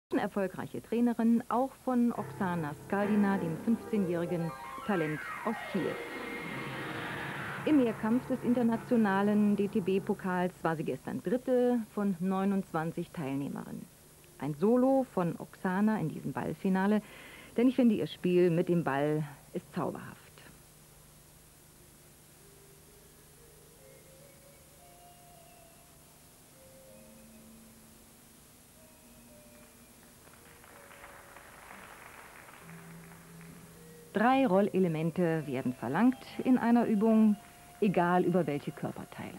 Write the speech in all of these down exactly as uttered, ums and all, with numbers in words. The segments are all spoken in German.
Erfolgreiche Trainerin, auch von Oksana Skaldina, dem fünfzehnjährigen Talent aus Kiew. Im Mehrkampf des internationalen D T B-Pokals war sie gestern Dritte von neunundzwanzig Teilnehmerinnen. Ein Solo von Oksana in diesem Ballfinale, denn ich finde, ihr Spiel mit dem Ball ist zauberhaft. Drei Rollelemente werden verlangt in einer Übung, egal über welche Körperteile.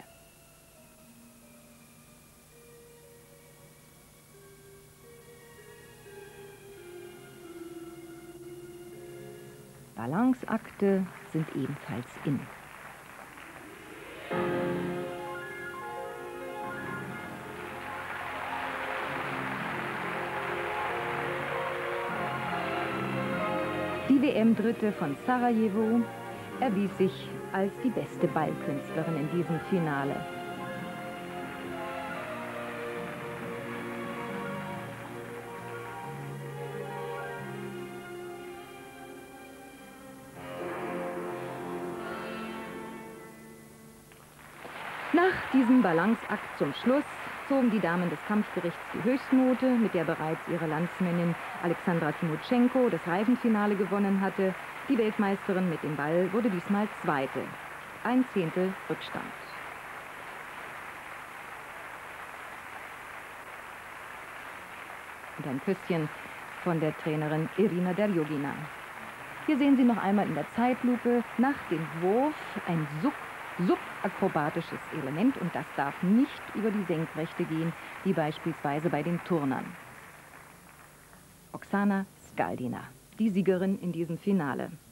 Balanceakte sind ebenfalls in. Die W M-Dritte von Sarajevo erwies sich als die beste Ballkünstlerin in diesem Finale. Nach diesem Balanceakt zum Schluss zogen die Damen des Kampfgerichts die Höchstnote, mit der bereits ihre Landsmännin Alexandra Timotschenko das Reifenfinale gewonnen hatte. Die Weltmeisterin mit dem Ball wurde diesmal Zweite. Ein Zehntel Rückstand. Und ein Küsschen von der Trainerin Irina Derjogina. Hier sehen Sie noch einmal in der Zeitlupe nach dem Wurf ein Sub subakrobatisches Element, und das darf nicht über die Senkrechte gehen, wie beispielsweise bei den Turnern. Oksana Skaldina, die Siegerin in diesem Finale.